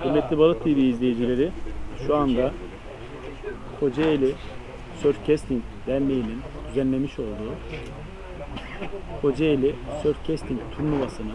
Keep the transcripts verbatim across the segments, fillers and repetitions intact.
Kıymetli Balık T V izleyicileri, şu anda Kocaeli Surf Casting Derneği'nin düzenlemiş olduğu Kocaeli Surf Casting turnuvasının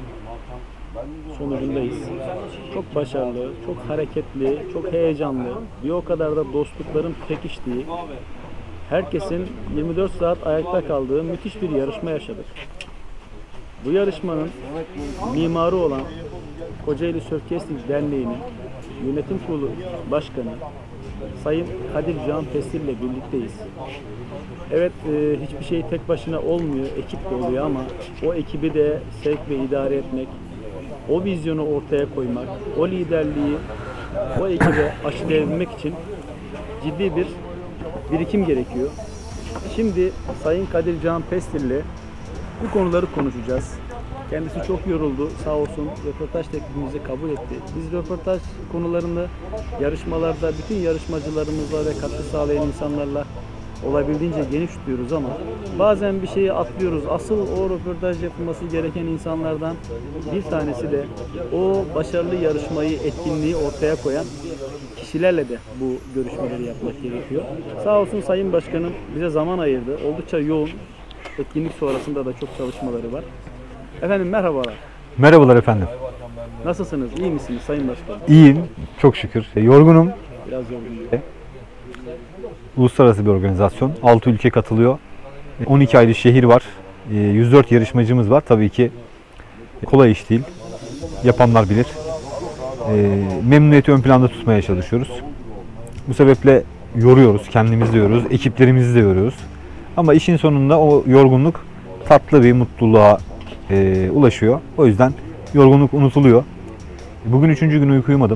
sonucundayız. Çok başarılı, çok hareketli, çok heyecanlı, bir o kadar da dostlukların pekiştiği, herkesin yirmi dört saat ayakta kaldığı müthiş bir yarışma yaşadık. Bu yarışmanın mimarı olan Kocaeli Surf Casting Derneği'nin Yönetim Kurulu Başkanı Sayın Kadir Can Pestil ile birlikteyiz. Evet, e, hiçbir şey tek başına olmuyor, ekip de oluyor ama o ekibi de sevk ve idare etmek, o vizyonu ortaya koymak, o liderliği o ekibe aşılayabilmek için ciddi bir birikim gerekiyor. Şimdi Sayın Kadir Can Pestil ile bu konuları konuşacağız. Kendisi çok yoruldu, sağ olsun röportaj teklifimizi kabul etti. Biz röportaj konularını yarışmalarda bütün yarışmacılarımızla ve katkı sağlayan insanlarla olabildiğince geniş tutuyoruz ama bazen bir şeyi atlıyoruz. Asıl o röportaj yapılması gereken insanlardan bir tanesi de o başarılı yarışmayı, etkinliği ortaya koyan kişilerle de bu görüşmeleri yapmak gerekiyor. Sağ olsun Sayın Başkanım bize zaman ayırdı. Oldukça yoğun. Etkinlik sonrasında da çok çalışmaları var. Efendim merhabalar. Merhabalar efendim. Nasılsınız? İyi misiniz Sayın Başkanım? İyiyim, çok şükür. Yorgunum. Biraz yorgunum. Uluslararası bir organizasyon. altı ülke katılıyor. on iki ayrı şehir var. yüz dört yarışmacımız var. Tabii ki kolay iş değil. Yapanlar bilir. Memnuniyeti ön planda tutmaya çalışıyoruz. Bu sebeple yoruyoruz. Kendimizi de yoruyoruz. Ekiplerimizi de yoruyoruz. Ama işin sonunda o yorgunluk tatlı bir mutluluğa e, ulaşıyor. O yüzden yorgunluk unutuluyor. Bugün üçüncü gün uyku uyumadım.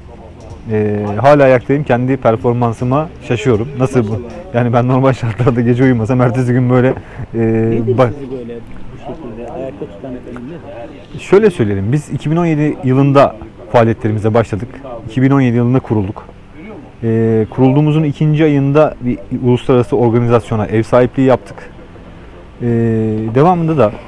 E, hala ayaktayım. Kendi performansıma şaşıyorum. Nasıl bu? Yani ben normal şartlarda gece uyumasam ertesi gün böyle e, bak sizi böyle bu şekilde ayakta tutan efendim ne? Şöyle söyleyelim. Biz iki bin on yedi yılında faaliyetlerimize başladık. iki bin on yedi yılında kurulduk. E, kurulduğumuzun ikinci ayında bir uluslararası organizasyona ev sahipliği yaptık. E, devamında da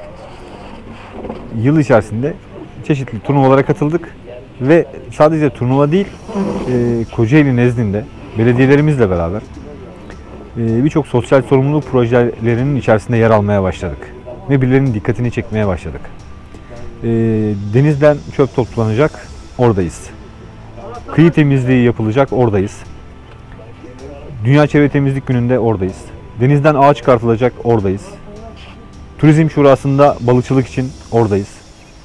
yıl içerisinde çeşitli turnuvalara katıldık ve sadece turnuva değil, e, Kocaeli nezdinde belediyelerimizle beraber e, birçok sosyal sorumluluk projelerinin içerisinde yer almaya başladık ve birilerinin dikkatini çekmeye başladık. E, denizden çöp toplanacak, oradayız. Kıyı temizliği yapılacak, oradayız. Dünya Çevre Temizlik Günü'nde oradayız. Denizden ağaç çıkartılacak, oradayız. Turizm Şurası'nda balıkçılık için oradayız.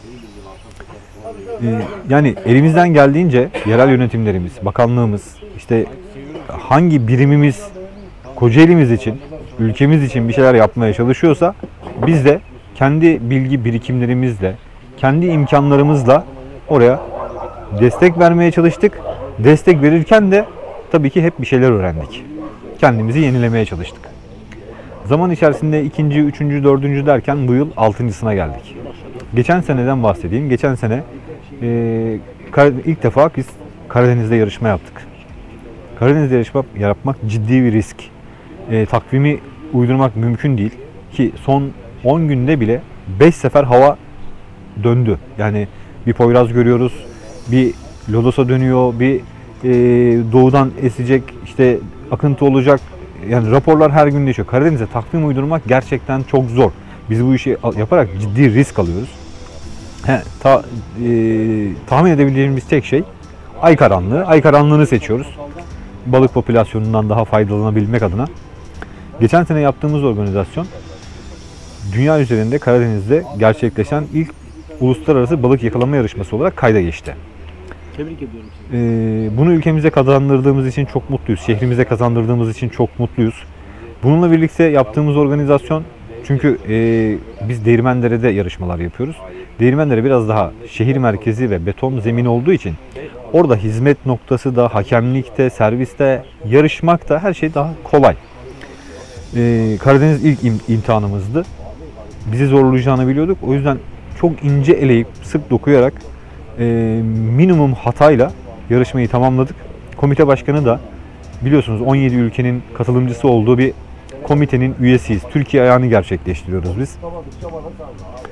Ee, yani elimizden geldiğince yerel yönetimlerimiz, bakanlığımız, işte hangi birimimiz Kocaeli'miz için, ülkemiz için bir şeyler yapmaya çalışıyorsa biz de kendi bilgi birikimlerimizle, kendi imkanlarımızla oraya destek vermeye çalıştık. Destek verirken de tabii ki hep bir şeyler öğrendik. Kendimizi yenilemeye çalıştık. Zaman içerisinde ikinci, üçüncü, dördüncü derken bu yıl altıncısına geldik. Geçen seneden bahsedeyim. Geçen sene e, ilk defa biz Karadeniz'de yarışma yaptık. Karadeniz'de yarışma yapmak ciddi bir risk. E, takvimi uydurmak mümkün değil. Ki son on günde bile beş sefer hava döndü. Yani bir Poyraz görüyoruz, bir Lodos'a dönüyor, bir e, doğudan esecek, işte akıntı olacak. Yani raporlar her gün değişiyor. Karadeniz'e takvim uydurmak gerçekten çok zor. Biz bu işi yaparak ciddi risk alıyoruz. He, ta, e, tahmin edebileceğimiz tek şey ay karanlığı. Ay karanlığını seçiyoruz. Balık popülasyonundan daha faydalanabilmek adına. Geçen sene yaptığımız organizasyon dünya üzerinde Karadeniz'de gerçekleşen ilk uluslararası balık yakalama yarışması olarak kayda geçti. Tebrik ediyorum sizi. Ee, bunu ülkemize kazandırdığımız için çok mutluyuz. Şehrimize kazandırdığımız için çok mutluyuz. Bununla birlikte yaptığımız organizasyon, çünkü e, biz Değirmendere'de yarışmalar yapıyoruz. Değirmendere biraz daha şehir merkezi ve beton zemin olduğu için orada hizmet noktası da, hakemlikte, serviste, yarışmak da her şey daha kolay. Ee, Karadeniz ilk im- imtihanımızdı. Bizi zorlayacağını biliyorduk. O yüzden çok ince eleyip sık dokuyarak e, minimum hatayla yarışmayı tamamladık. Komite başkanı da biliyorsunuz on yedi ülkenin katılımcısı olduğu bir komitenin üyesiyiz. Türkiye ayağını gerçekleştiriyoruz biz.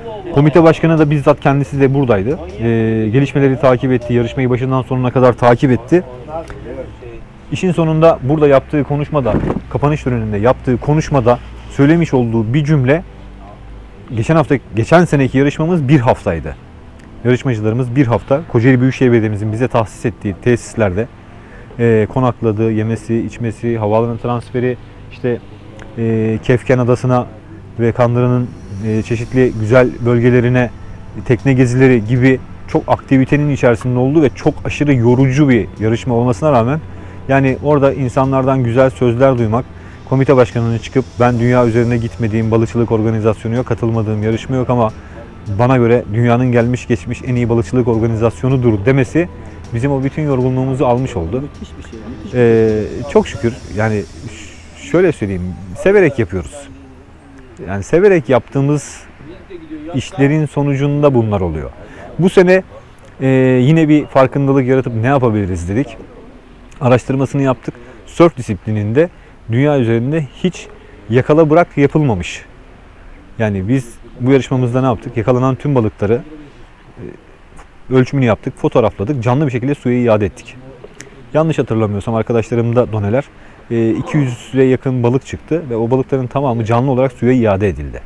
Komite başkanı da bizzat kendisi de buradaydı. Ee, gelişmeleri takip etti, yarışmayı başından sonuna kadar takip etti. İşin sonunda burada yaptığı konuşmada, kapanış töreninde yaptığı konuşmada söylemiş olduğu bir cümle, geçen hafta, geçen seneki yarışmamız bir haftaydı. Yarışmacılarımız bir hafta Kocaeli Büyükşehir Belediye'mizin bize tahsis ettiği tesislerde e, konakladığı, yemesi, içmesi, havaalanı transferi, işte e, Kefken Adası'na ve Kandıra'nın e, çeşitli güzel bölgelerine tekne gezileri gibi çok aktivitenin içerisinde olduğu ve çok aşırı yorucu bir yarışma olmasına rağmen, yani orada insanlardan güzel sözler duymak, komite başkanının çıkıp ben dünya üzerine gitmediğim balıkçılık organizasyonu yok, katılmadığım yarışma yok ama bana göre dünyanın gelmiş geçmiş en iyi balıkçılık organizasyonudur demesi bizim o bütün yorgunluğumuzu almış oldu. Müthiş bir şey. Müthiş bir Ee, çok şükür, yani şöyle söyleyeyim, severek yapıyoruz. Yani severek yaptığımız işlerin sonucunda bunlar oluyor. Bu sene e, yine bir farkındalık yaratıp ne yapabiliriz dedik. Araştırmasını yaptık. Sörf disiplininde dünya üzerinde hiç yakala bırak yapılmamış. Yani biz bu yarışmamızda ne yaptık? Yakalanan tüm balıkları e, ölçümünü yaptık, fotoğrafladık, canlı bir şekilde suya iade ettik. Yanlış hatırlamıyorsam arkadaşlarım da doneler, e, iki yüze yakın balık çıktı ve o balıkların tamamı canlı olarak suya iade edildi.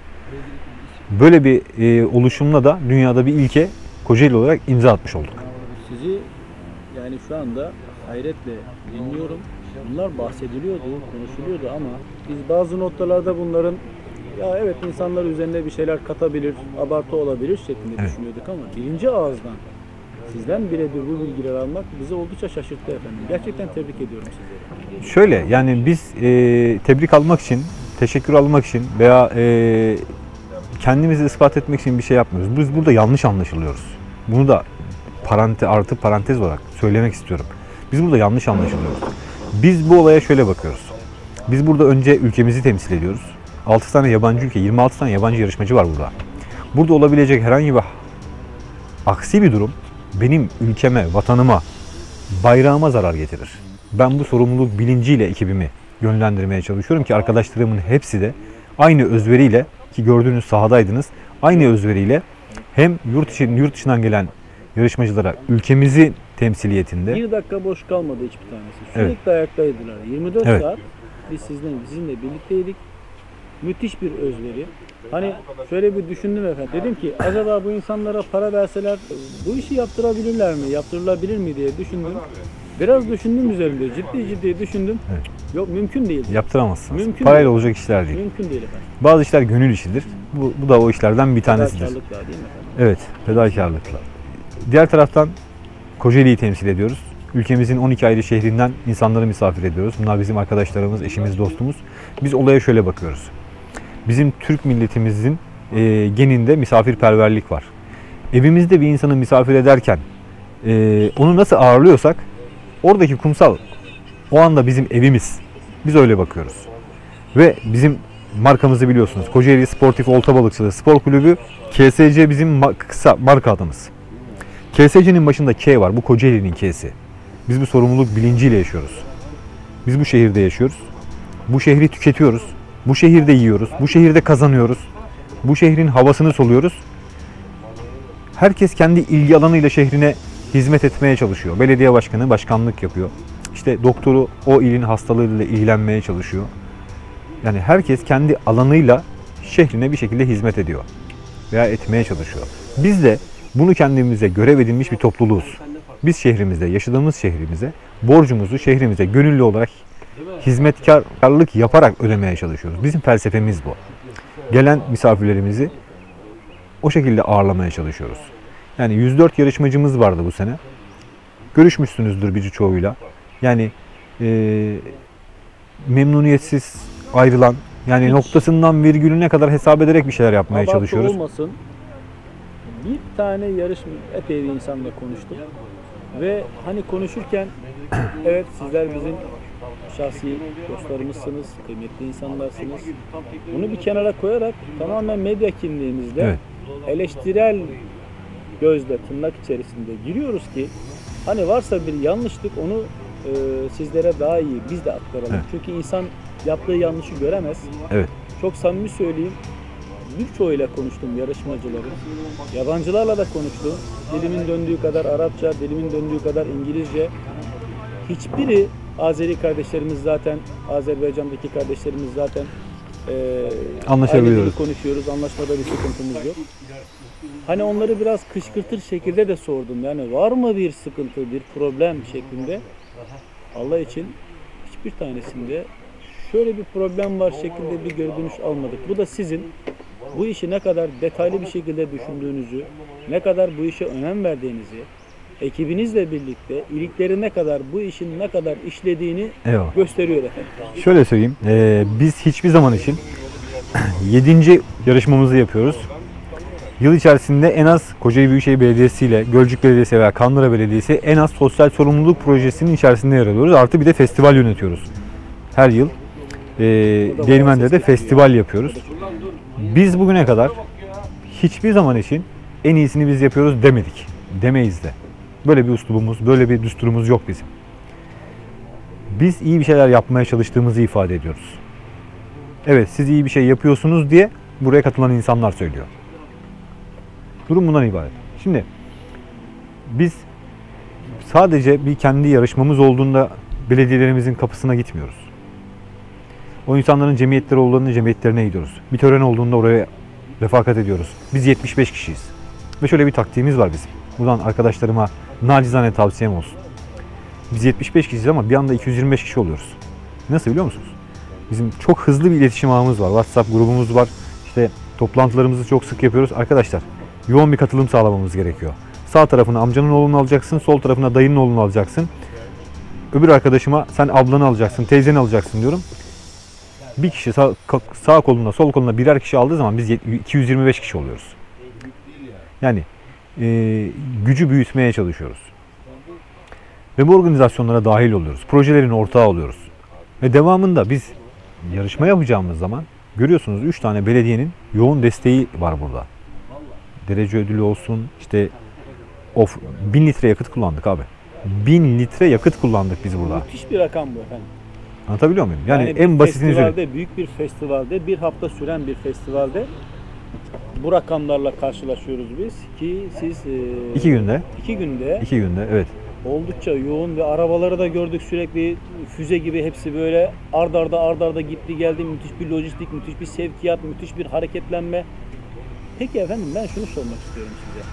Böyle bir e, oluşumla da dünyada bir ilke Kocaeli olarak imza atmış olduk. Sizi yani şu anda hayretle dinliyorum. Bunlar bahsediliyordu, konuşuluyordu ama biz bazı noktalarda bunların ya evet insanlar üzerine bir şeyler katabilir, abartı olabilir şeklinde Evet. düşünüyorduk ama birinci ağızdan sizden birebir bu bilgileri almak bizi oldukça şaşırttı efendim. Gerçekten tebrik ediyorum sizleri. Şöyle, yani biz e, tebrik almak için, teşekkür almak için veya e, kendimizi ispat etmek için bir şey yapmıyoruz. Biz burada yanlış anlaşılıyoruz. Bunu da parante, artı parantez olarak söylemek istiyorum. Biz burada yanlış anlaşılıyoruz. Biz bu olaya şöyle bakıyoruz. Biz burada önce ülkemizi temsil ediyoruz. altı tane yabancı ülke, yirmi altı tane yabancı yarışmacı var burada. Burada olabilecek herhangi bir aksi bir durum benim ülkeme, vatanıma, bayrağıma zarar getirir. Ben bu sorumluluk bilinciyle ekibimi yönlendirmeye çalışıyorum ki arkadaşlarımın hepsi de aynı özveriyle, ki gördüğünüz sahadaydınız, aynı özveriyle hem yurt içi, yurt dışından gelen yarışmacılara ülkemizi temsiliyetinde. Bir dakika boş kalmadı hiçbir tanesi. Evet. Sürekli ayaktaydılar. yirmi dört Evet. saat biz sizinle, sizinle birlikteydik. Müthiş bir özveri. Hani şöyle bir düşündüm efendim. Dedim ki acaba bu insanlara para verseler bu işi yaptırabilirler mi? Yaptırılabilir mi diye düşündüm. Biraz düşündüm üzerinde. Ciddi ciddi düşündüm. Evet. Yok mümkün değil. Yaptıramazsınız. Mümkün Parayla değil. olacak işler değil. Mümkün değil efendim. Bazı işler gönül işidir. Bu, bu da o işlerden bir tanesidir. Fedakarlıkla değil mi efendim? Evet, fedakarlıkla. Diğer taraftan Kocaeli'yi temsil ediyoruz. Ülkemizin on iki ayrı şehrinden insanları misafir ediyoruz. Bunlar bizim arkadaşlarımız, eşimiz, dostumuz. Biz olaya şöyle bakıyoruz. Bizim Türk milletimizin e, geninde misafirperverlik var. Evimizde bir insanı misafir ederken e, onu nasıl ağırlıyorsak oradaki kumsal o anda bizim evimiz. Biz öyle bakıyoruz. Ve bizim markamızı biliyorsunuz. Kocaeli Sportif Olta Balıkçılığı Spor Kulübü, K S C bizim ma- kısa marka adımız. K S C'nin başında K var. Bu Kocaeli'nin K'si. Biz bu sorumluluk bilinciyle yaşıyoruz. Biz bu şehirde yaşıyoruz. Bu şehri tüketiyoruz. Bu şehirde yiyoruz. Bu şehirde kazanıyoruz. Bu şehrin havasını soluyoruz. Herkes kendi ilgi alanıyla şehrine hizmet etmeye çalışıyor. Belediye başkanı başkanlık yapıyor. İşte doktoru o ilin hastalığıyla ilgilenmeye çalışıyor. Yani herkes kendi alanıyla şehrine bir şekilde hizmet ediyor veya etmeye çalışıyor. Biz de bunu kendimize görev edinmiş bir topluluğuz. Biz şehrimizde, yaşadığımız şehrimize, borcumuzu şehrimize gönüllü olarak hizmetkarlık yaparak ödemeye çalışıyoruz. Bizim felsefemiz bu. Gelen misafirlerimizi o şekilde ağırlamaya çalışıyoruz. Yani yüz dört yarışmacımız vardı bu sene. Görüşmüşsünüzdür birçoğuyla. Yani e, memnuniyetsiz ayrılan, yani Hiç. noktasından virgülüne kadar hesap ederek bir şeyler yapmaya Abartı çalışıyoruz. olmasın. Bir tane yarışma epey bir insanla konuştum. Ve hani konuşurken evet sizler bizim şahsi dostlarımızsınız, kıymetli insanlarsınız. Bunu bir kenara koyarak tamamen medya kimliğimizle Evet. eleştirel gözle tırnak içerisinde giriyoruz ki hani varsa bir yanlışlık onu e, sizlere daha iyi biz de aktaralım. Evet. Çünkü insan yaptığı yanlışı göremez. Evet. Çok samimi söyleyeyim. birçoğuyla konuştum yarışmacıların. Yabancılarla da konuştum. Dilimin döndüğü kadar Arapça, dilimin döndüğü kadar İngilizce. Hiçbiri, Azeri kardeşlerimiz zaten, Azerbaycan'daki kardeşlerimiz zaten e, Anlaşabiliyoruz. aynı dili konuşuyoruz. Anlaşmada bir sıkıntımız yok. Hani onları biraz kışkırtır şekilde de sordum. Yani var mı bir sıkıntı, bir problem şeklinde. Allah için hiçbir tanesinde şöyle bir problem var şeklinde bir geri dönüş almadık. Bu da sizin bu işi ne kadar detaylı bir şekilde düşündüğünüzü, ne kadar bu işe önem verdiğinizi, ekibinizle birlikte ilikleri ne kadar, bu işin ne kadar işlediğini Eyvallah. gösteriyor efendim. Şöyle söyleyeyim, e, biz hiçbir zaman için yedinci yarışmamızı yapıyoruz. Yıl içerisinde en az Kocaeli Büyükşehir Belediyesi ile Gölcük Belediyesi veya Kandıra Belediyesi en az sosyal sorumluluk projesinin içerisinde yer alıyoruz. Artı bir de festival yönetiyoruz. Her yıl e, Değirmendere'de festival yapıyoruz. Biz bugüne kadar hiçbir zaman için en iyisini biz yapıyoruz demedik. Demeyiz de. Böyle bir üslubumuz, böyle bir düsturumuz yok bizim. Biz iyi bir şeyler yapmaya çalıştığımızı ifade ediyoruz. Evet, siz iyi bir şey yapıyorsunuz diye buraya katılan insanlar söylüyor. Durum bundan ibaret. Şimdi biz sadece bir kendi yarışmamız olduğunda belediyelerimizin kapısına gitmiyoruz. O insanların cemiyetleri olduğunda cemiyetlerine gidiyoruz. Bir tören olduğunda oraya refakat ediyoruz. Biz yetmiş beş kişiyiz. Ve şöyle bir taktiğimiz var bizim. Buradan arkadaşlarıma nacizane tavsiyem olsun. Biz yetmiş beş kişiyiz ama bir anda iki yüz yirmi beş kişi oluyoruz. Nasıl biliyor musunuz? Bizim çok hızlı bir iletişim ağımız var. WhatsApp grubumuz var. İşte toplantılarımızı çok sık yapıyoruz. Arkadaşlar, yoğun bir katılım sağlamamız gerekiyor. Sağ tarafına amcanın oğlunu alacaksın, sol tarafına dayının oğlunu alacaksın. Öbür arkadaşıma sen ablanı alacaksın, teyzeni alacaksın diyorum. Bir kişi sağ, sağ koluna, sol koluna birer kişi aldığı zaman biz iki yüz yirmi beş kişi oluyoruz. Yani e, gücü büyütmeye çalışıyoruz. Ve bu organizasyonlara dahil oluyoruz. Projelerin ortağı oluyoruz. Ve devamında biz yarışma yapacağımız zaman görüyorsunuz üç tane belediyenin yoğun desteği var burada. Derece ödülü olsun, işte of bin litre yakıt kullandık abi. Bin litre yakıt kullandık biz burada. Müthiş bir rakam bu efendim. Anlatabiliyor muyum? Yani, Yani en bir basitini söyleyeyim. festivalde, büyük bir festivalde, bir hafta süren bir festivalde bu rakamlarla karşılaşıyoruz biz ki siz e, İki günde. iki günde İki günde, evet. oldukça yoğun ve arabaları da gördük sürekli füze gibi hepsi böyle ard arda ard arda gitti geldi. Müthiş bir lojistik, müthiş bir sevkiyat, müthiş bir hareketlenme. Peki efendim ben şunu sormak istiyorum size.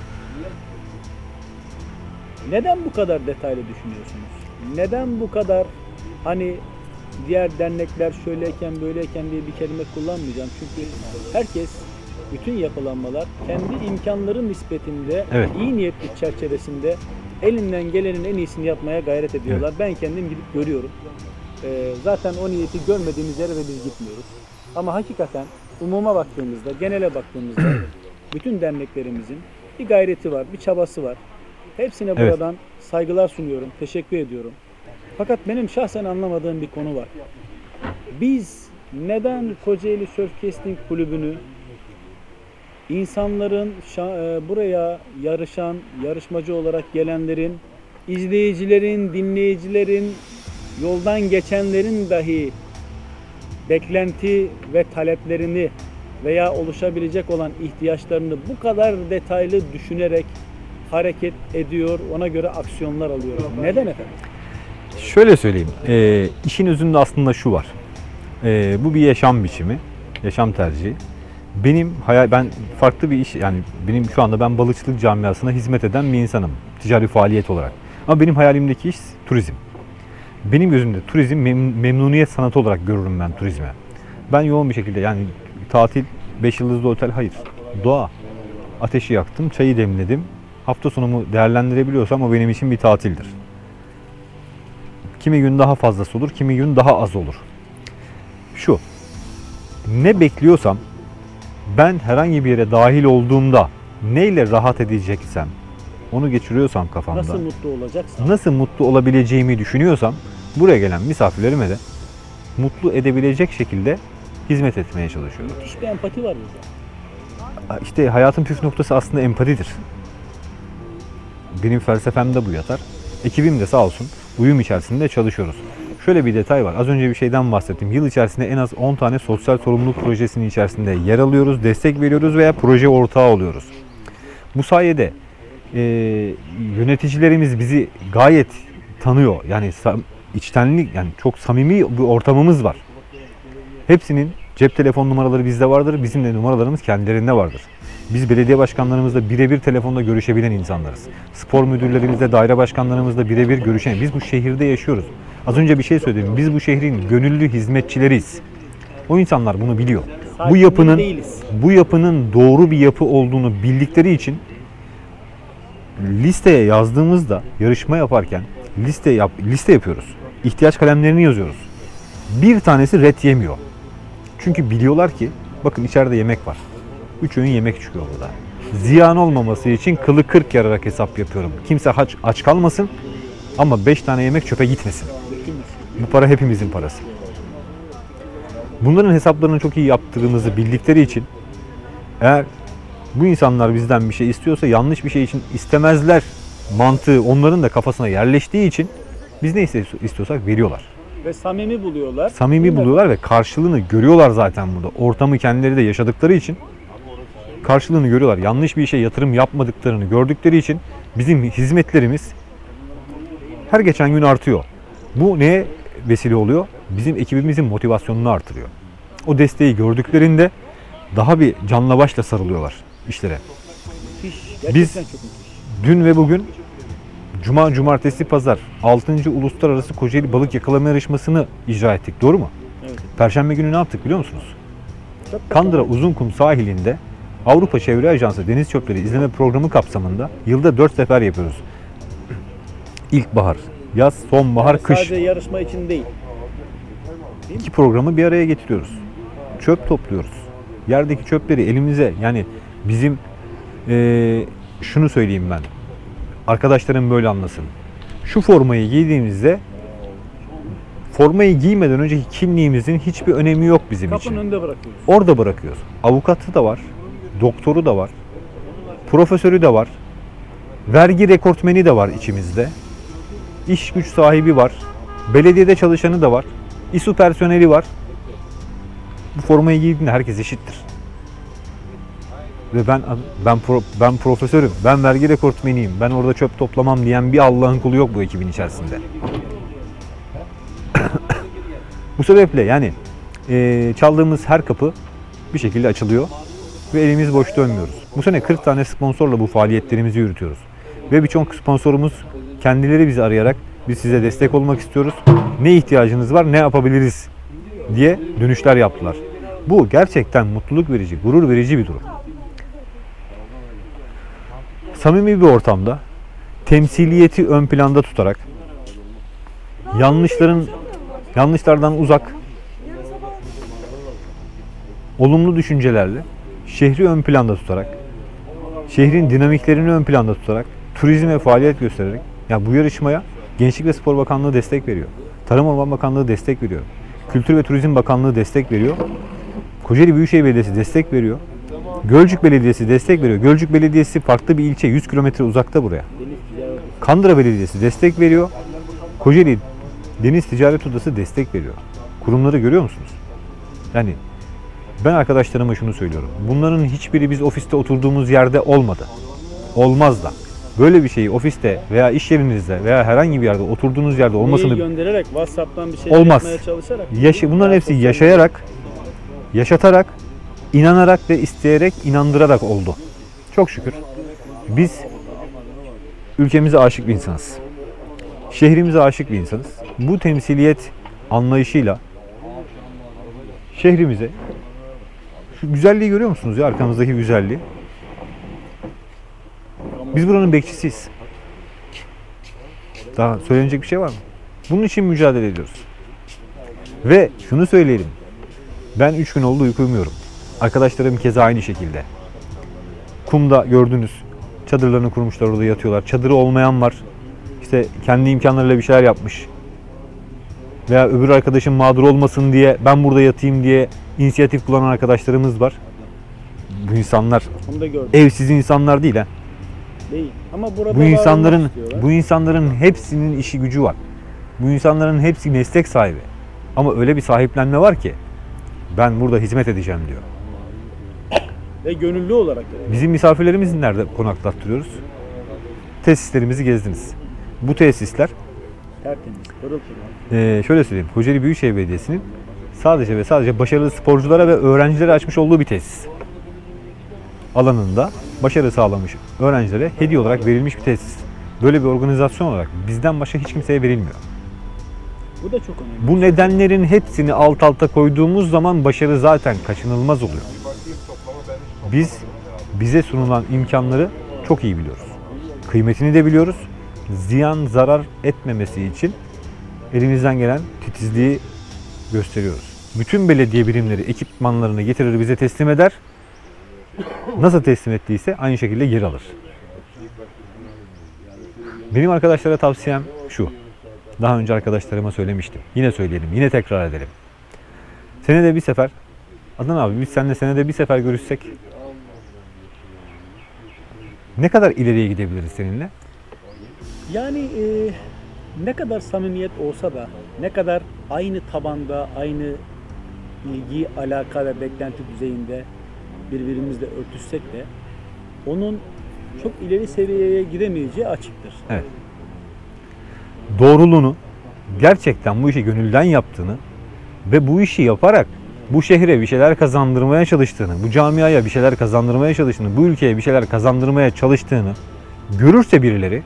Neden bu kadar detaylı düşünüyorsunuz? Neden bu kadar hani diğer dernekler şöyleyken böyleyken diye bir kelime kullanmayacağım. Çünkü herkes, bütün yapılanmalar kendi imkanları nispetinde, Evet. iyi niyetli çerçevesinde elinden gelenin en iyisini yapmaya gayret ediyorlar. Evet. Ben kendim gidip görüyorum. Ee, zaten o niyeti görmediğimiz yere de biz gitmiyoruz. Ama hakikaten umuma baktığımızda, genele baktığımızda bütün derneklerimizin bir gayreti var, bir çabası var. Hepsine Evet. buradan saygılar sunuyorum, teşekkür ediyorum. Fakat benim şahsen anlamadığım bir konu var. Biz neden Kocaeli Surf Casting Kulübü'nü insanların buraya yarışan, yarışmacı olarak gelenlerin, izleyicilerin, dinleyicilerin, yoldan geçenlerin dahi beklenti ve taleplerini veya oluşabilecek olan ihtiyaçlarını bu kadar detaylı düşünerek hareket ediyor, ona göre aksiyonlar alıyor. Neden efendim? Şöyle söyleyeyim, e, işin özünde aslında şu var. E, bu bir yaşam biçimi, yaşam tercihi. Benim hayal, ben farklı bir iş, yani benim şu anda ben balıkçılık camiasına hizmet eden bir insanım, ticari faaliyet olarak. Ama benim hayalimdeki iş turizm. Benim gözümde turizm mem- memnuniyet sanatı olarak görürüm ben turizme. Ben yoğun bir şekilde, yani tatil, beş yıldızlı otel, hayır. Doğa. Ateşi yaktım, çayı demledim. Hafta sonumu değerlendirebiliyorsam o benim için bir tatildir. Kimi gün daha fazlası olur, kimi gün daha az olur. Şu, ne bekliyorsam, ben herhangi bir yere dahil olduğumda neyle rahat edeceksem, onu geçiriyorsam kafamda, Nasıl mutlu olacaksın? nasıl mutlu olabileceğimi düşünüyorsam, buraya gelen misafirlerime de mutlu edebilecek şekilde hizmet etmeye çalışıyorum. Müthiş bir empati var burada. İşte hayatın püf noktası aslında empatidir. Benim felsefemde bu yatar. Ekibim de sağ olsun uyum içerisinde çalışıyoruz. şöyle bir detay var. Az önce bir şeyden bahsettim. Yıl içerisinde en az on tane sosyal sorumluluk projesinin içerisinde yer alıyoruz, destek veriyoruz veya proje ortağı oluyoruz. Bu sayede e, yöneticilerimiz bizi gayet tanıyor. Yani içtenlik, yani çok samimi bir ortamımız var. Hepsinin cep telefon numaraları bizde vardır. Bizim de numaralarımız kendilerinde vardır. Biz belediye başkanlarımızla birebir telefonda görüşebilen insanlarız. Spor müdürlerimizle, daire başkanlarımızla birebir görüşen. Biz bu şehirde yaşıyoruz. Az önce bir şey söyledim. Biz bu şehrin gönüllü hizmetçileriyiz. O insanlar bunu biliyor. Bu yapının bu yapının doğru bir yapı olduğunu bildikleri için listeye yazdığımızda, yarışma yaparken liste yap, liste yapıyoruz. İhtiyaç kalemlerini yazıyoruz. Bir tanesi ret yemiyor. Çünkü biliyorlar ki bakın içeride yemek var. Üç öğün yemek çıkıyor burada. Ziyan olmaması için kılı kırk yararak hesap yapıyorum. Kimse aç, aç kalmasın ama beş tane yemek çöpe gitmesin. Bu para hepimizin parası. Bunların hesaplarını çok iyi yaptığımızı bildikleri için eğer bu insanlar bizden bir şey istiyorsa yanlış bir şey için istemezler mantığı onların da kafasına yerleştiği için biz ne istiyorsak veriyorlar. Ve samimi buluyorlar. Samimi buluyorlar ve karşılığını görüyorlar zaten burada. Ortamı kendileri de yaşadıkları için karşılığını görüyorlar. Yanlış bir işe yatırım yapmadıklarını gördükleri için bizim hizmetlerimiz her geçen gün artıyor. Bu neye vesile oluyor? Bizim ekibimizin motivasyonunu artırıyor. O desteği gördüklerinde daha bir canla başla sarılıyorlar işlere. Müthiş. Biz çok müthiş. dün ve bugün Cuma, Cumartesi, Pazar altıncı Uluslararası Kocaeli Balık Yakalama Yarışması'nı icra ettik. Doğru mu? Evet. Perşembe günü ne yaptık biliyor musunuz? Çok Kandıra Uzunkum sahilinde Avrupa Çevre Ajansı Deniz Çöpleri İzleme Programı kapsamında yılda dört sefer yapıyoruz. İlkbahar, yaz, sonbahar, yani kış. Sadece yarışma için değil. İki programı bir araya getiriyoruz. Çöp topluyoruz. Yerdeki çöpleri elimize, yani bizim ee, şunu söyleyeyim ben. Arkadaşlarım böyle anlasın. Şu formayı giydiğimizde formayı giymeden önceki kimliğimizin hiçbir önemi yok bizim Kapının için. önünde bırakıyoruz. Orada bırakıyoruz. Avukatı da var, doktoru da var, profesörü de var, vergi rekortmeni de var içimizde, iş güç sahibi var, belediyede çalışanı da var, İSU personeli var. Bu formayı giydiğinde herkes eşittir. Ve ben ben pro, ben profesörüm, ben vergi rekortmeniyim, ben orada çöp toplamam diyen bir Allah'ın kulu yok bu ekibin içerisinde. Bu sebeple yani e, çaldığımız her kapı bir şekilde açılıyor ve elimiz boş dönmüyoruz. Bu sene kırk tane sponsorla bu faaliyetlerimizi yürütüyoruz. Ve birçok sponsorumuz kendileri bizi arayarak biz size destek olmak istiyoruz, ne ihtiyacınız var, ne yapabiliriz diye dönüşler yaptılar. Bu gerçekten mutluluk verici, gurur verici bir durum. Samimi bir ortamda temsiliyeti ön planda tutarak yanlışların yanlışlardan uzak olumlu düşüncelerle şehri ön planda tutarak şehrin dinamiklerini ön planda tutarak turizme faaliyet göstererek ya bu yarışmaya Gençlik ve Spor Bakanlığı destek veriyor. Tarım Orman Bakanlığı destek veriyor. Kültür ve Turizm Bakanlığı destek veriyor. Kocaeli Büyükşehir Belediyesi destek veriyor. Gölcük Belediyesi destek veriyor. Gölcük Belediyesi farklı bir ilçe, yüz kilometre uzakta buraya. Kandıra Belediyesi destek veriyor. Kocaeli Deniz Ticaret Odası destek veriyor. Kurumları görüyor musunuz? Yani ben arkadaşlarıma şunu söylüyorum. Bunların hiçbiri biz ofiste oturduğumuz yerde olmadı. Olmaz da. Böyle bir şeyi ofiste veya iş yerinizde veya herhangi bir yerde oturduğunuz yerde olmasını göndererek WhatsApp'tan bir şey olmaz. yapmaya çalışarak. Yaşı, bunların hepsi yaşayarak, yaşatarak, inanarak ve isteyerek, inandırarak oldu. Çok şükür. Biz ülkemize aşık bir insanız. Şehrimize aşık bir insanız. Bu temsiliyet anlayışıyla şehrimize şu güzelliği görüyor musunuz ya, arkamızdaki güzelliği? Biz buranın bekçisiyiz. Daha söylenecek bir şey var mı? Bunun için mücadele ediyoruz. Ve şunu söyleyelim. Ben üç gün oldu uyku uyumuyorum. Arkadaşlarım keza aynı şekilde. Kumda gördünüz. Çadırlarını kurmuşlar, orada yatıyorlar. Çadırı olmayan var. İşte kendi imkanlarıyla bir şeyler yapmış. Veya öbür arkadaşım mağdur olmasın diye ben burada yatayım diye inisiyatif kullanan arkadaşlarımız var. Bu insanlar evsiz insanlar değil ha. Değil. Ama burada bu insanların bu insanların hepsinin işi gücü var. Bu insanların hepsi meslek sahibi. Ama öyle bir sahiplenme var ki ben burada hizmet edeceğim diyor. Ve gönüllü olarak. Yani. Bizim misafirlerimizi nerede konaklattırıyoruz? Tesislerimizi gezdiniz. Bu tesisler Tertemiz, pırıl pırıl. e, şöyle söyleyeyim. Kocaeli Büyükşehir Belediyesi'nin sadece ve sadece başarılı sporculara ve öğrencilere açmış olduğu bir tesis. Alanında başarı sağlamış öğrencilere hediye olarak verilmiş bir tesis. Böyle bir organizasyon olarak bizden başka hiç kimseye verilmiyor. Bu da çok önemli. Bu nedenlerin hepsini alt alta koyduğumuz zaman başarı zaten kaçınılmaz oluyor. Biz bize sunulan imkanları çok iyi biliyoruz. Kıymetini de biliyoruz. Ziyan, zarar etmemesi için elimizden gelen titizliği gösteriyoruz. Bütün belediye birimleri ekipmanlarını getirir bize teslim eder. Nasıl teslim ettiyse aynı şekilde geri alır. Benim arkadaşlara tavsiyem şu. Daha önce arkadaşlarıma söylemiştim. Yine söyleyelim, yine tekrar edelim. Senede bir sefer, Adnan abi biz seninle senede bir sefer görüşsek ne kadar ileriye gidebiliriz seninle? Yani e, ne kadar samimiyet olsa da, ne kadar aynı tabanda, aynı ilgi, alaka ve beklenti düzeyinde birbirimizle örtüşsek de onun çok ileri seviyeye gidemeyeceği açıktır. Evet. Doğruluğunu, gerçekten bu işi gönülden yaptığını ve bu işi yaparak bu şehre bir şeyler kazandırmaya çalıştığını, bu camiaya bir şeyler kazandırmaya çalıştığını, bu ülkeye bir şeyler kazandırmaya çalıştığını görürse birileri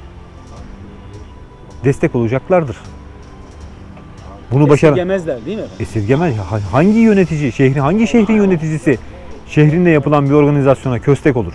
destek olacaklardır. Bunu başar Esirgemezler değil mi? esirgemez. Hangi yönetici, şehri hangi şehrin yöneticisi şehrinde yapılan bir organizasyona köstek olur?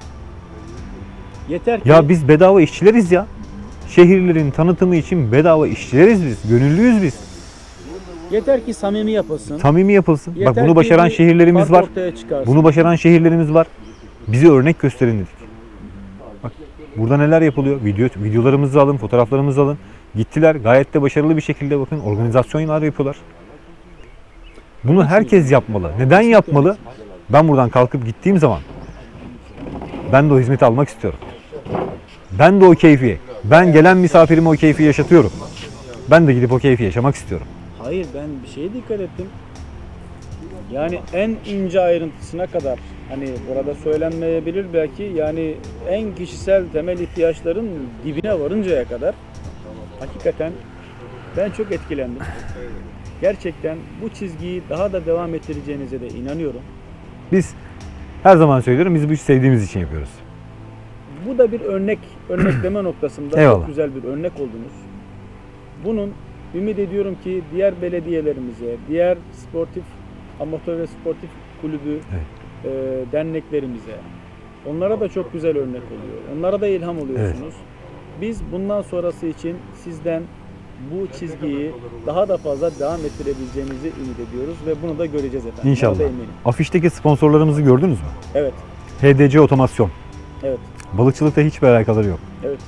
Yeter ki Ya biz bedava işçileriz ya. Şehirlerin tanıtımı için bedava işçileriz biz. Gönüllüyüz biz. yeter ki samimi yapılsın. Samimi yapılsın. Bak Yeter bunu ki başaran bir şehirlerimiz fark var. ortaya çıkarsın. Bunu başaran şehirlerimiz var. Bize örnek gösterin dedik. Bak burada neler yapılıyor? Video, videolarımızı alın, fotoğraflarımızı alın. Gittiler gayet de başarılı bir şekilde bakın organizasyonlar yapıyorlar. Bunu herkes yapmalı. Neden yapmalı? Ben buradan kalkıp gittiğim zaman ben de o hizmeti almak istiyorum. Ben de o keyfi, ben gelen misafirime o keyfi yaşatıyorum. Ben de gidip o keyfi yaşamak istiyorum. Hayır, ben bir şeye dikkat ettim. Yani en ince ayrıntısına kadar, hani burada söylenmeyebilir belki, yani en kişisel temel ihtiyaçların dibine varıncaya kadar hakikaten ben çok etkilendim. Gerçekten bu çizgiyi daha da devam ettireceğinize de inanıyorum. Biz her zaman söylüyorum, biz bu işi sevdiğimiz için yapıyoruz. Bu da bir örnek, örnekleme noktasında Eyvallah. çok güzel bir örnek oldunuz. Bunun ümit ediyorum ki diğer belediyelerimize, diğer sportif, amatör ve sportif kulübü Evet. e, derneklerimize, onlara da çok güzel örnek oluyor. Onlara da ilham oluyorsunuz. Biz bundan sonrası için sizden bu çizgiyi daha da fazla devam ettirebileceğinizi ümit ediyoruz ve bunu da göreceğiz efendim. İnşallah. Buna da eminim. Afişteki sponsorlarımızı gördünüz mü? Evet, H D C Otomasyon. evet, Balıkçılıkta hiçbir alakaları yok. evet.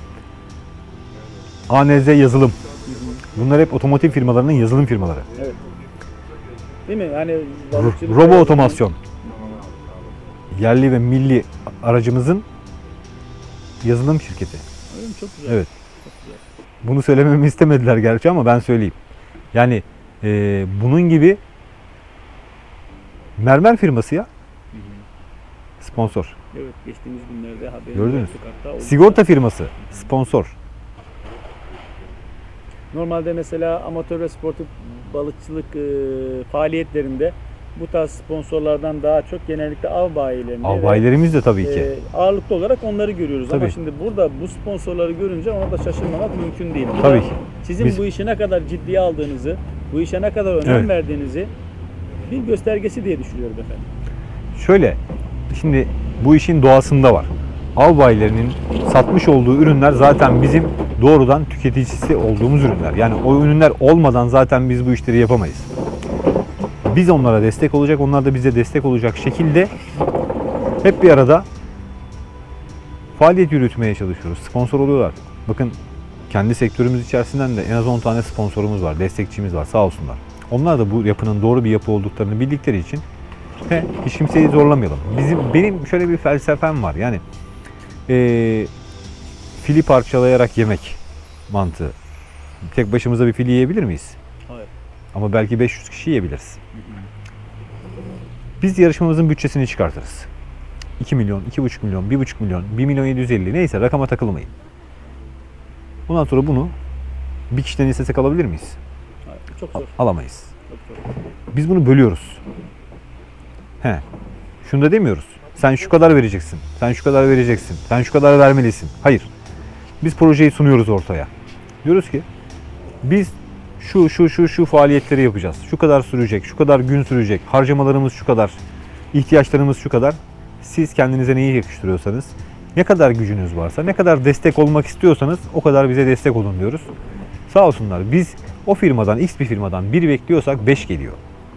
A N Z Yazılım. Bunlar hep otomotiv firmalarının yazılım firmaları. Evet. Değil mi? Yani Ro- balıkçılık- Robo Otomasyon. Yerli ve milli aracımızın yazılım şirketi. Öyle mi? Çok güzel. Evet. Çok güzel. Bunu söylememi istemediler gerçi ama ben söyleyeyim. Yani e, bunun gibi mermer firması ya sponsor. Evet, geçtiğimiz günlerde haberini Gördünüz. yaptık hatta. O- Sigorta firması sponsor. Normalde mesela amatör ve sportif balıkçılık e, faaliyetlerinde bu tarz sponsorlardan daha çok genellikle av bayilerinde ve, Albaylarımız da tabii ki. e, ağırlıklı olarak onları görüyoruz. Ama Tabii. şimdi burada bu sponsorları görünce ona da şaşırmamak mümkün değil. Bu da Tabii ki. Sizin Biz- bu işe ne kadar ciddiye aldığınızı, bu işe ne kadar önem Evet. verdiğinizi bir göstergesi diye düşünüyorum efendim. Şöyle, şimdi bu işin doğasında var. Av bayilerinin satmış olduğu ürünler zaten bizim doğrudan tüketicisi olduğumuz ürünler. Yani o ürünler olmadan zaten biz bu işleri yapamayız. Biz onlara destek olacak, onlar da bize destek olacak şekilde hep bir arada faaliyet yürütmeye çalışıyoruz. Sponsor oluyorlar. Bakın kendi sektörümüz içerisinden de en az on tane sponsorumuz var, destekçimiz var, sağ olsunlar. Onlar da bu yapının doğru bir yapı olduklarını bildikleri için he, hiç kimseyi zorlamayalım. Bizim benim şöyle bir felsefem var. Yani e, fili parçalayarak yemek mantığı. tek başımıza bir fil yiyebilir miyiz? Hayır. Ama belki beş yüz kişi yiyebiliriz. Biz yarışmamızın bütçesini çıkartırız. iki milyon, iki buçuk milyon, bir buçuk milyon, bir milyon yedi yüz elli neyse rakama takılmayın. Ondan sonra bunu bir kişiden istesek alabilir miyiz? Hayır. Çok zor. Alamayız. Çok zor. Biz bunu bölüyoruz. He. Şunu da demiyoruz. Sen şu kadar vereceksin. Sen şu kadar vereceksin. Sen şu kadar vermelisin. Hayır. Biz projeyi sunuyoruz ortaya. Diyoruz ki biz şu şu şu şu faaliyetleri yapacağız. Şu kadar sürecek, şu kadar gün sürecek. Harcamalarımız şu kadar. İhtiyaçlarımız şu kadar. Siz kendinize neyi yakıştırıyorsanız, ne kadar gücünüz varsa, ne kadar destek olmak istiyorsanız o kadar bize destek olun diyoruz. Sağ olsunlar. Biz o firmadan, X bir firmadan bir bekliyorsak beş geliyor.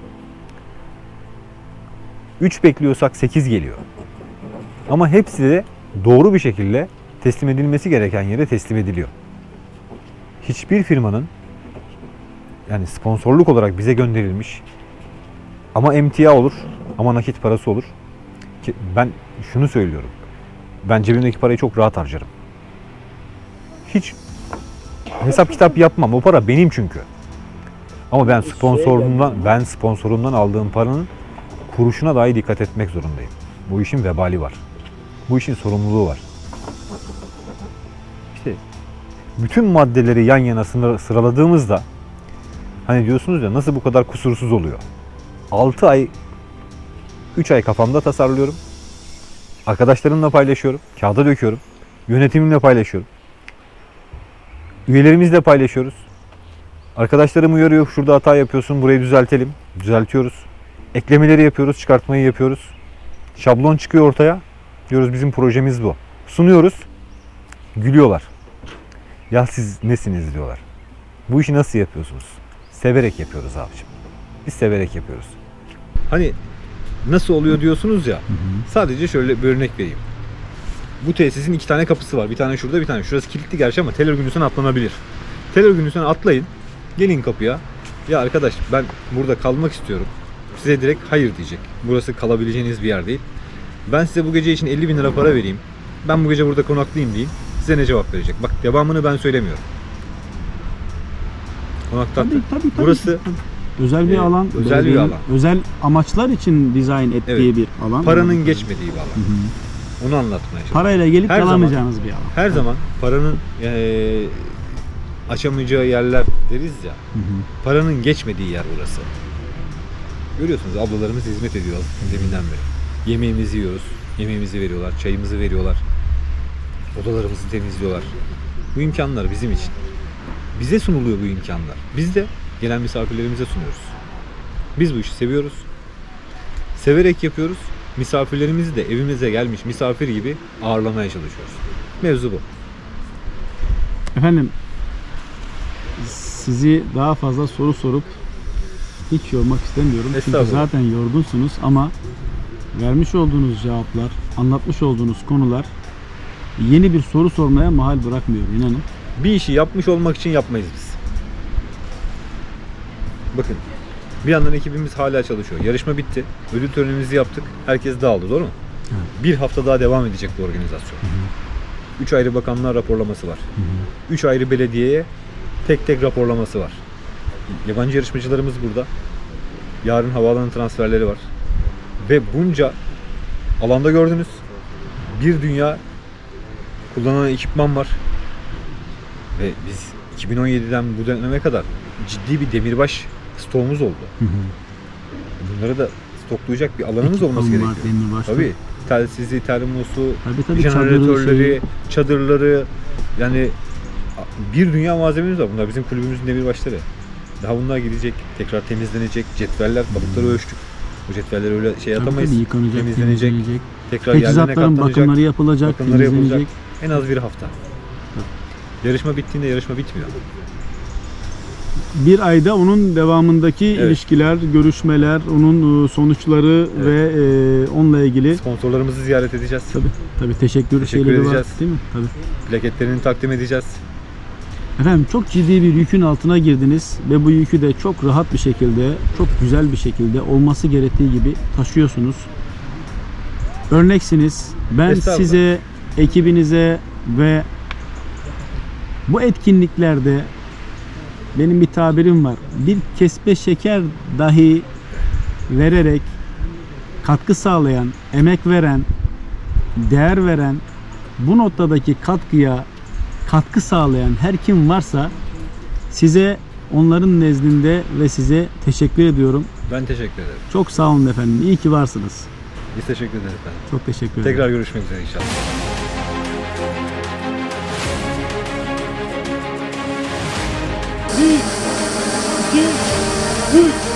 üç bekliyorsak sekiz geliyor. Ama hepsi de doğru bir şekilde teslim edilmesi gereken yere teslim ediliyor. Hiçbir firmanın yani sponsorluk olarak bize gönderilmiş ama emtia olur ama nakit parası olur. Ki ben şunu söylüyorum. Ben cebimdeki parayı çok rahat harcarım. Hiç hesap kitap yapmam. O para benim çünkü. Ama ben sponsorumdan ben sponsorumdan aldığım paranın kuruşuna dahi dikkat etmek zorundayım. Bu işin vebali var. Bu işin sorumluluğu var. İşte bütün maddeleri yan yana sıraladığımızda hani diyorsunuz ya nasıl bu kadar kusursuz oluyor? altı ay üç ay kafamda tasarlıyorum. Arkadaşlarımla paylaşıyorum. Kağıda döküyorum. Yönetimimle paylaşıyorum. Üyelerimizle paylaşıyoruz. Arkadaşlarım uyarıyor. Şurada hata yapıyorsun. Burayı düzeltelim. Düzeltiyoruz. Eklemeleri yapıyoruz. Çıkartmayı yapıyoruz. Şablon çıkıyor ortaya. Diyoruz bizim projemiz bu. Sunuyoruz. Gülüyorlar. Ya siz nesiniz diyorlar. Bu işi nasıl yapıyorsunuz? Severek yapıyoruz abiciğim. Biz severek yapıyoruz. Hani nasıl oluyor diyorsunuz ya. Hı hı. Sadece şöyle bir örnek vereyim. Bu tesisin iki tane kapısı var. Bir tane şurada, bir tane. Şurası kilitli gerçi ama tel örgünüsünden atlanabilir. Tel örgünüsünden atlayın. Gelin kapıya. Ya arkadaş ben burada kalmak istiyorum. Size direkt hayır diyecek. Burası kalabileceğiniz bir yer değil. Ben size bu gece için elli bin lira para vereyim. Ben bu gece burada konaklayayım diyeyim. Size ne cevap verecek? Bak devamını ben söylemiyorum. Konakta. Tabii, tabii, tabii. Burası özel bir e, alan. Özel bir alan. Özel amaçlar için dizayn ettiği Evet. bir alan. Paranın Evet. geçmediği bir alan. Hı hı. Onu anlatmaya çalışıyorum. Parayla gelip Her kalamayacağınız zaman, bir alan. Her zaman paranın e, açamayacağı yerler deriz ya. Hı hı. Paranın geçmediği yer burası. Görüyorsunuz ablalarımız hizmet ediyor deminden beri. Yemeğimizi yiyoruz. Yemeğimizi veriyorlar. Çayımızı veriyorlar. Odalarımızı temizliyorlar. Bu imkanlar bizim için. Bize sunuluyor bu imkanlar. Biz de gelen misafirlerimize sunuyoruz. Biz bu işi seviyoruz. Severek yapıyoruz. Misafirlerimizi de evimize gelmiş misafir gibi ağırlamaya çalışıyoruz. Mevzu bu. Efendim sizi daha fazla soru sorup hiç yormak istemiyorum. Çünkü Estağfurullah. zaten yorgunsunuz ama vermiş olduğunuz cevaplar, anlatmış olduğunuz konular yeni bir soru sormaya mahal bırakmıyor inanın. Bir işi yapmış olmak için yapmayız biz. Bakın bir yandan ekibimiz hala çalışıyor. Yarışma bitti. Ödül törenimizi yaptık. Herkes dağıldı, doğru mu? Evet. Bir hafta daha devam edecek bu organizasyon. Hı hı. Üç ayrı bakanlığa raporlaması var. Hı hı. Üç ayrı belediyeye tek tek raporlaması var. Yabancı yarışmacılarımız burada. Yarın havaalanı transferleri var. Ve bunca alanda gördünüz. Bir dünya kullanılan ekipman var. Ve biz iki bin on yediden bu döneme kadar ciddi bir demirbaş stoğumuz oldu. Hı hı. Bunları da stoklayacak bir alanımız Ekipman olması var, gerekiyor. demirbaşlı. Tabii. Telsizi, termosu, Tabii, tabii, jeneratörleri, çadırı, çadırları, yani bir dünya malzememiz var. Bunlar bizim kulübümüzün demirbaşları. Daha bunlar gidecek, tekrar temizlenecek, cetveller, balıkları ölçtük. Bu cetvelleri öyle şey Tabii, atamayız. tabii, yıkanacak, temizlenecek, temizlenecek. tekrar yerlerine Teçhizatların katlanacak, bakımları yapılacak, bakımları yapılacak. temizlenecek. En az bir hafta. Yarışma bittiğinde yarışma bitmiyor. Bir ayda onun devamındaki Evet. ilişkiler, görüşmeler, onun e, sonuçları Evet. ve e, onunla ilgili Sponsorlarımızı ziyaret edeceğiz. tabii tabii teşekkür, Teşekkür şeyleri var edeceğiz. değil mi? Tabii. Plaketlerini takdim edeceğiz. Efendim çok ciddi bir yükün altına girdiniz ve bu yükü de çok rahat bir şekilde, çok güzel bir şekilde olması gerektiği gibi taşıyorsunuz. Örneksiniz. Ben Estağfurullah. size, ekibinize ve bu etkinliklerde benim bir tabirim var. Bir kespe şeker dahi vererek katkı sağlayan, emek veren, değer veren, bu noktadaki katkıya katkı sağlayan her kim varsa size onların nezdinde ve size teşekkür ediyorum. Ben teşekkür ederim. Çok sağ olun efendim. İyi ki varsınız. Biz teşekkür ederiz efendim. Çok teşekkür ederim. Tekrar görüşmek üzere inşallah. Bir, iki, üç.